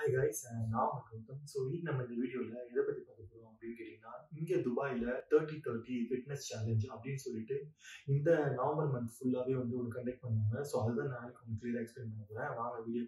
Hi guys, நான் உங்க கௌதம். இன்னைக்கு நம்ம இந்த வீடியோல எதை பத்தி பார்க்க போறோம் அப்படின்னு கேட்டீங்கன்னா, இங்க துபாயில 30-30 ஃபிட்னஸ் சேலஞ்ச் அப்படின்னு சொல்லிட்டு இந்த நவம்பர் மந்த் ஃபுல்லாவே வந்து ஒன்று கண்டக்ட் பண்ணுவாங்க. அதுதான் நாளைக்கு உங்களுக்கு கிளியரா எக்ஸ்பிளைன் பண்ண போறேன். வாங்க வீடியோ.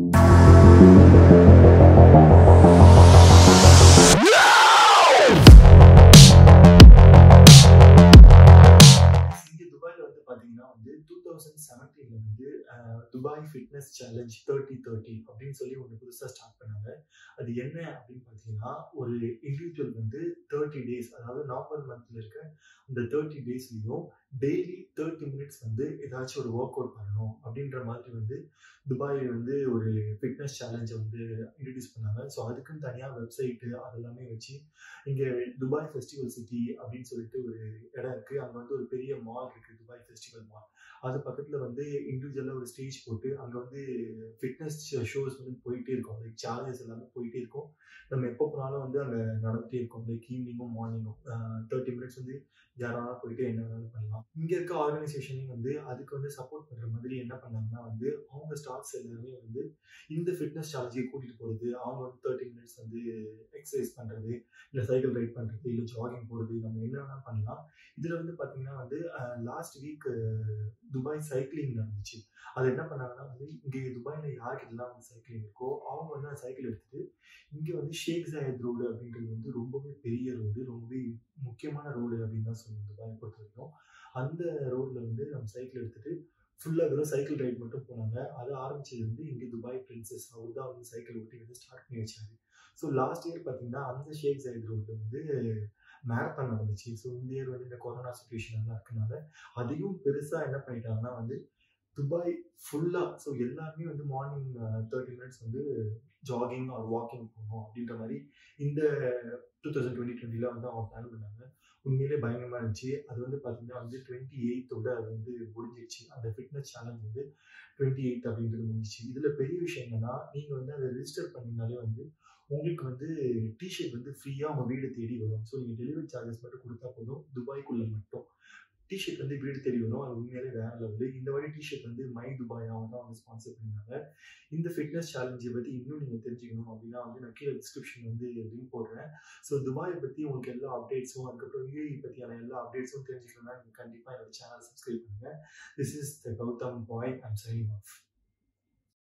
பார்த்தீங்கன்னா வந்து 2017ல வந்து துபாய் ஃபிட்னஸ் சேலஞ்ச் 30-30 அப்படின்னு சொல்லி ஒன்று புதுசாக ஸ்டார்ட் பண்ணாங்க. அது என்ன அப்படின்னு பார்த்தீங்கன்னா, ஒரு இண்டிவிஜுவல் வந்து 30 டேஸ், அதாவது நவம்பர் மந்த்ல இருக்க அந்த 30 டேஸ்லையும் டெய்லி 30 மினிட்ஸ் வந்து ஏதாச்சும் ஒரு ஒர்க் அவுட் பண்ணணும் அப்படின்ற மாதிரி வந்து துபாயில் வந்து ஒரு ஃபிட்னஸ் சேலஞ்சை வந்து இன்ட்ரடியூஸ் பண்ணாங்க. அதுக்குன்னு தனியாக வெப்சைட்டு அதெல்லாமே வச்சு இங்கே துபாய் ஃபெஸ்டிவல் சிட்டி அப்படின்னு சொல்லிட்டு ஒரு இடம் இருக்குது. அங்கே வந்து ஒரு பெரிய மால் இருக்குது, துபாய் ஃபெஸ்டிவல் மால். அது பக்கத்தில் வந்து இண்டிவிஜுவலாக ஒரு ஸ்டேஜ் போட்டு அங்கே வந்து ஃபிட்னஸ் ஷோஸ் வந்து போயிட்டே இருக்கும். லைக் சேலஞ்சஸ் எல்லாமே போயிட்டே இருக்கும். நம்ம எப்போ போனாலும் வந்து அங்கே நடந்துகிட்டே இருக்கும். லைக் ஈவினிங்கும் மார்னிங்கும் 30 மினிட்ஸ் வந்து யாராலும் போயிட்டு என்ன வேணாலும் பண்ணலாம். இங்கே இருக்க ஆர்கனைசேஷனையும் வந்து அதுக்கு வந்து சப்போர்ட் பண்ணுற மாதிரி என்ன பண்ணாங்கன்னா வந்து அவங்க ஸ்டாஃப்ஸ் எல்லாருமே வந்து இந்த ஃபிட்னஸ் சேலஞ்சை கூட்டிகிட்டு போகிறது, அவங்க வந்து 30 மினிட்ஸ் வந்து எக்ஸசைஸ் பண்ணுறது, இல்லை சைக்கிள் ரைட் பண்ணுறது, இல்லை ஜாகிங் போகிறது, நம்ம என்ன வேணால் பண்ணலாம். இதில் வந்து பார்த்தீங்கன்னா வந்து லாஸ்ட் வீக் துபாய் சைக்கிளிங் நடந்துச்சு. அது என்ன பண்ணாங்கன்னா வந்து இங்கே துபாயில் யாருக்கெல்லாம் வந்து சைக்கிளிங் இருக்கோ அவங்க வந்து அந்த சைக்கிள் எடுத்துகிட்டு இங்கே வந்து ஷேக் ஜாயத் ரோடு அப்படின்றது வந்து ரொம்பவே பெரிய ரோடு, ரொம்பவே முக்கியமான ரோடு அப்படின்னு தான் சொல்லணும் துபாயை பொறுத்த வரைக்கும். அந்த ரோடில் வந்து நம்ம சைக்கிள் எடுத்துகிட்டு ஃபுல்லாக வெறும் சைக்கிள் ரைட் மட்டும் போனாங்க. அது ஆரம்பிச்சது வந்து இங்கே துபாய் பிரின்சஸ் அவர் தான் வந்து சைக்கிள் ஓட்டி வந்து ஸ்டார்ட் பண்ணி வச்சாரு. லாஸ்ட் இயர் பார்த்தீங்கன்னா அந்த ஷேக் ஜாயத் ரோட்டில் வந்து மேரத்தான் நடந்துச்சு. இந்த இயர் வந்து இந்த கொரோனா சுச்சுவேஷன் எல்லாம் இருக்கனால அதையும் பெருசாக என்ன பண்ணிட்டாங்கன்னா வந்து துபாய் ஃபுல்லாக எல்லாருமே வந்து மார்னிங் 30 மினிட்ஸ் வந்து ஜாகிங் ஆர் வாக்கிங் போகணும் அப்படின்ற மாதிரி இந்த 2020 வந்து அவங்க பிளான் பண்ணாங்க. உண்மையிலே பயங்கரமாக இருந்துச்சு. அது வந்து பார்த்தீங்கன்னா வந்து 28 அது வந்து முடிஞ்சிருச்சு. அந்த ஃபிட்னஸ் சேலஞ்ச் வந்து 28 அப்படின்றது முடிஞ்சிச்சு. இதில் பெரிய விஷயம் என்னன்னா, நீங்கள் வந்து அதை ரெஜிஸ்டர் பண்ணிங்கனாலே வந்து உங்களுக்கு வந்து டிஷர்ட் வந்து ஃப்ரீயாக உங்கள் வீடு தேடி வரும். நீங்கள் டெலிவரி சார்ஜஸ் மட்டும் கொடுத்தா போதும். துபாய்க்குள்ளே மட்டும் டிஷர்ட் வந்து வீடு தேடி வரும். அது உண்மையிலே வேற லெவலு. இந்த வாட்டி டிஷர்ட் வந்து மை துபாய் அவங்க தான் வந்து ஸ்பான்சர் பண்ணியிருந்தாங்க. இந்த ஃபிட்னஸ் சேலஞ்சை பற்றி இன்னும் நீங்கள் தெரிஞ்சுக்கணும் அப்படின்னா வந்து நான் கீழே டிஸ்கிரிப்ஷன் வந்து லிங்க் போடுறேன். துபாயை பற்றி உங்களுக்கு எல்லா அப்டேட்ஸும், அதுக்கப்புறம் யூஏஇ பற்றியான எல்லா அப்டேட்ஸும் தெரிஞ்சுக்கணும்னா நீங்கள் கண்டிப்பாக என்னோட சேனல் சப்ஸ்கிரைப் பண்ணுங்கள். This is the Gautham Bhai. I'm signing of.